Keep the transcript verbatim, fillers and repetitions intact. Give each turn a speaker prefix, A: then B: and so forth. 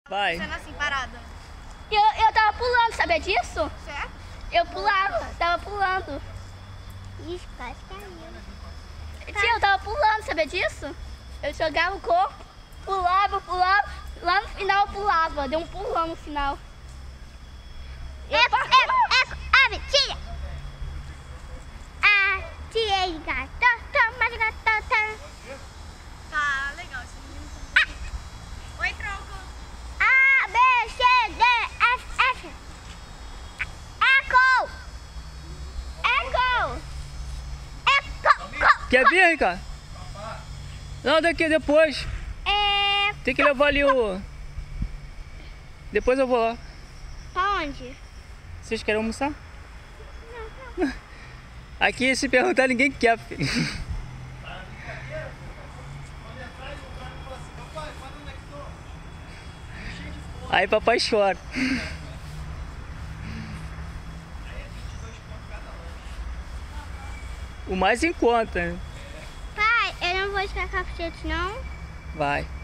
A: Vai.
B: Sendo assim, parada.
C: Eu, eu tava pulando, sabia disso?
B: Certo?
C: Eu pulava, tava pulando.
B: Ixi, quase caiu.
C: Tia, eu tava pulando, sabia disso? Eu jogava o corpo, pulava, pulava, lá no final eu pulava, deu um pulão no final.
B: Eco, eco, eco, ave, tira! Ah, tirei gato, toma gato, tá legal esse menino. Ah. Oi, troco. A, B, C, D, F, F. Eco! Eco! Eco!
A: Quer vir, Ricardo? Não, daqui depois.
B: É...
A: Tem que levar ali o... Depois eu vou lá.
B: Pra onde?
A: Vocês querem almoçar? Não. Aqui, se perguntar, ninguém quer, filho. Aí papai chora. O mais em conta, né?
B: Pai, eu não vou esperar capacete, não.
A: Vai.